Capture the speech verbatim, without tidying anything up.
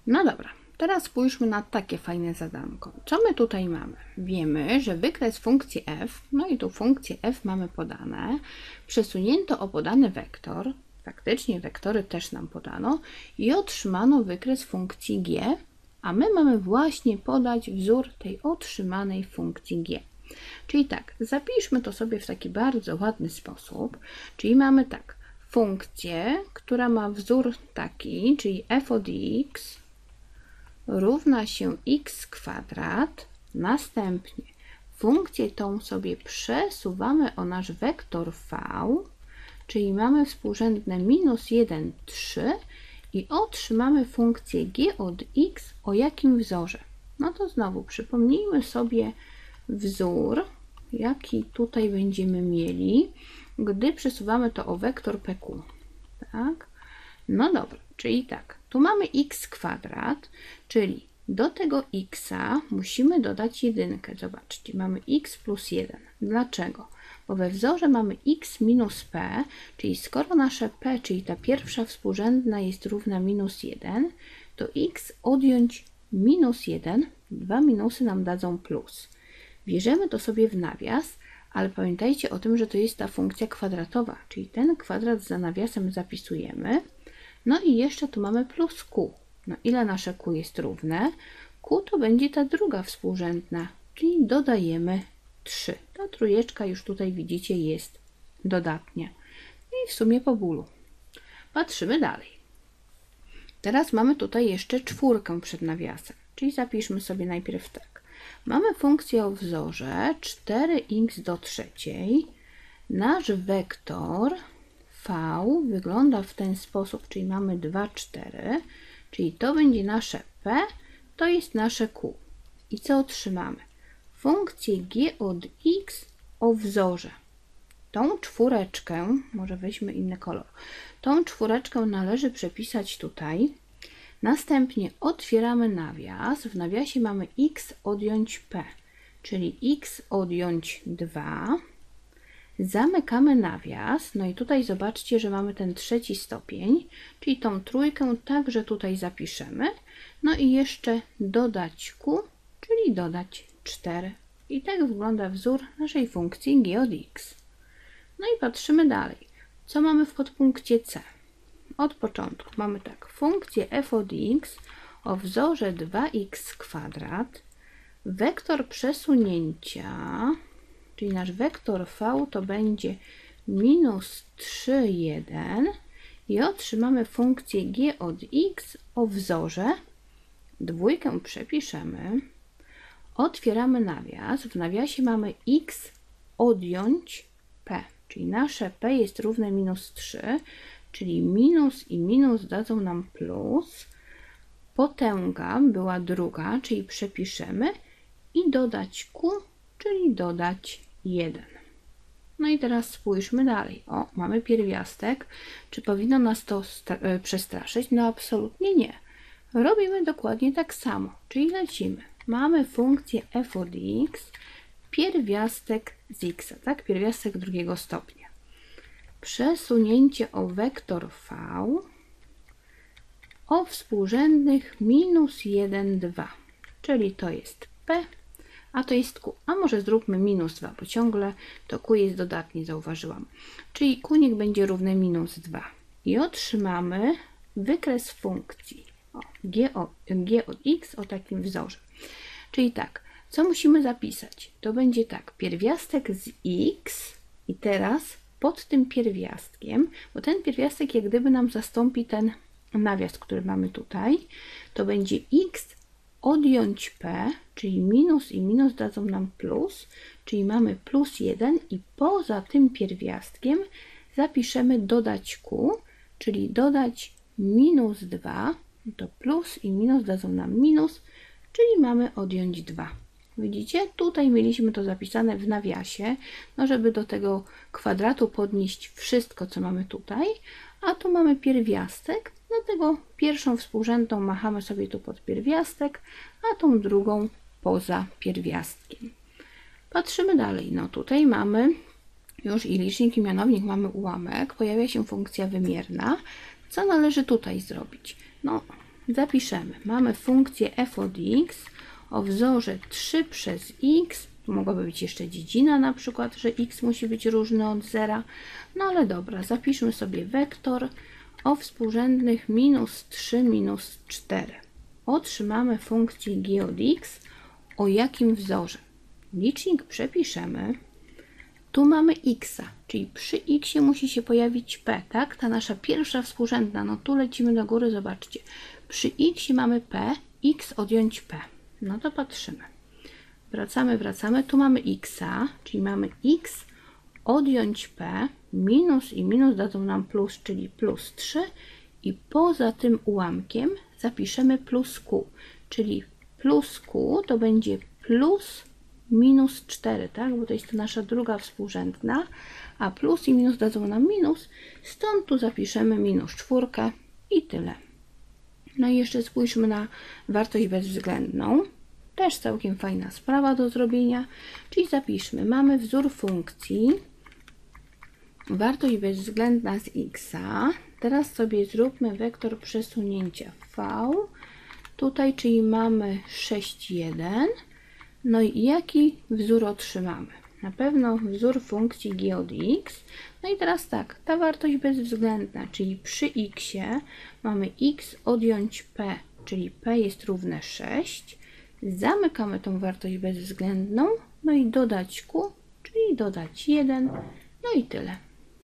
No dobra, teraz spójrzmy na takie fajne zadanko. Co my tutaj mamy? Wiemy, że wykres funkcji f, no i tu funkcję f mamy podane, przesunięto o podany wektor, faktycznie wektory też nam podano, i otrzymano wykres funkcji g, a my mamy właśnie podać wzór tej otrzymanej funkcji g. Czyli tak, zapiszmy to sobie w taki bardzo ładny sposób, czyli mamy tak, funkcję, która ma wzór taki, czyli f od x równa się x kwadrat, następnie funkcję tą sobie przesuwamy o nasz wektor v, czyli mamy współrzędne minus jeden, trzy i otrzymamy funkcję g od x o jakim wzorze? No to znowu przypomnijmy sobie wzór, jaki tutaj będziemy mieli, gdy przesuwamy to o wektor pq. Tak? No dobra, czyli tak, tu mamy x kwadrat, czyli do tego x musimy dodać jedynkę. Zobaczcie, mamy x plus jeden. Dlaczego? Bo we wzorze mamy x minus p, czyli skoro nasze p, czyli ta pierwsza współrzędna jest równa minus jeden, to x odjąć minus jeden, dwa minusy nam dadzą plus. Bierzemy to sobie w nawias, ale pamiętajcie o tym, że to jest ta funkcja kwadratowa, czyli ten kwadrat za nawiasem zapisujemy. No i jeszcze tu mamy plus q. No ile nasze q jest równe? Q to będzie ta druga współrzędna, czyli dodajemy trzy. Ta trójeczka już tutaj widzicie jest dodatnia. I w sumie po bólu. Patrzymy dalej. Teraz mamy tutaj jeszcze czwórkę przed nawiasem, czyli zapiszmy sobie najpierw tak. Mamy funkcję o wzorze cztery x do trzeciej. Nasz wektor v wygląda w ten sposób, czyli mamy dwa, cztery, czyli to będzie nasze p, to jest nasze q. I co otrzymamy? Funkcję g od x o wzorze. Tą czwóreczkę, może weźmy inny kolor, tą czwóreczkę należy przepisać tutaj. Następnie otwieramy nawias. W nawiasie mamy x odjąć p, czyli x odjąć dwa. Zamykamy nawias. No i tutaj zobaczcie, że mamy ten trzeci stopień, czyli tą trójkę także tutaj zapiszemy. No i jeszcze dodać q, czyli dodać cztery. I tak wygląda wzór naszej funkcji g od x. No i patrzymy dalej. Co mamy w podpunkcie c? Od początku mamy tak, funkcję f od x o wzorze dwa x kwadrat, wektor przesunięcia, czyli nasz wektor v to będzie minus trzy, jeden i otrzymamy funkcję g od x o wzorze, dwójkę przepiszemy, otwieramy nawias, w nawiasie mamy x odjąć p, czyli nasze p jest równe minus trzy, czyli minus i minus dadzą nam plus, potęga była druga, czyli przepiszemy i dodać q, czyli dodać jeden. No i teraz spójrzmy dalej. O, mamy pierwiastek. Czy powinno nas to przestraszyć? No absolutnie nie. Robimy dokładnie tak samo, czyli lecimy. Mamy funkcję f od x, pierwiastek z x, tak? Pierwiastek drugiego stopnia. Przesunięcie o wektor v o współrzędnych minus jeden, dwa, czyli to jest p, a to jest q. A może zróbmy minus dwa, bo ciągle to q jest dodatnie, zauważyłam. Czyli q niech będzie równe minus dwa. I otrzymamy wykres funkcji o, g, o, g od x o takim wzorze. Czyli tak, co musimy zapisać? To będzie tak, pierwiastek z x i teraz pod tym pierwiastkiem, bo ten pierwiastek jak gdyby nam zastąpi ten nawias, który mamy tutaj, to będzie x odjąć p, czyli minus i minus dadzą nam plus, czyli mamy plus jeden i poza tym pierwiastkiem zapiszemy dodać q, czyli dodać minus dwa, to plus i minus dadzą nam minus, czyli mamy odjąć dwa. Widzicie? Tutaj mieliśmy to zapisane w nawiasie, no żeby do tego kwadratu podnieść wszystko, co mamy tutaj, a tu mamy pierwiastek, dlatego pierwszą współrzędną machamy sobie tu pod pierwiastek, a tą drugą poza pierwiastkiem. Patrzymy dalej. No tutaj mamy już i licznik, i mianownik, mamy ułamek, pojawia się funkcja wymierna. Co należy tutaj zrobić? No, zapiszemy. Mamy funkcję f od x o wzorze trzy przez x. Tu mogłaby być jeszcze dziedzina na przykład, że x musi być różny od zera. No ale dobra, zapiszmy sobie wektor o współrzędnych minus trzy, minus cztery. Otrzymamy funkcję g od x o jakim wzorze? Licznik przepiszemy. Tu mamy x, czyli przy x musi się pojawić p, tak? Ta nasza pierwsza współrzędna, no tu lecimy do góry, zobaczcie. Przy x mamy p, x odjąć p. No to patrzymy. Wracamy, wracamy. Tu mamy x, czyli mamy x odjąć p, minus i minus dadzą nam plus, czyli plus trzy i poza tym ułamkiem zapiszemy plus q, czyli plus q to będzie plus minus cztery, tak? Bo to jest to nasza druga współrzędna, a plus i minus dadzą nam minus, stąd tu zapiszemy minus czwórkę i tyle. No i jeszcze spójrzmy na wartość bezwzględną. Też całkiem fajna sprawa do zrobienia, czyli zapiszmy, mamy wzór funkcji, wartość bezwzględna z x. Teraz sobie zróbmy wektor przesunięcia v, tutaj, czyli mamy sześć, jeden. No i jaki wzór otrzymamy? Na pewno wzór funkcji g od x. No i teraz tak, ta wartość bezwzględna, czyli przy x mamy x odjąć p, czyli p jest równe sześć. Zamykamy tą wartość bezwzględną, no i dodać q, czyli dodać jeden, no i tyle.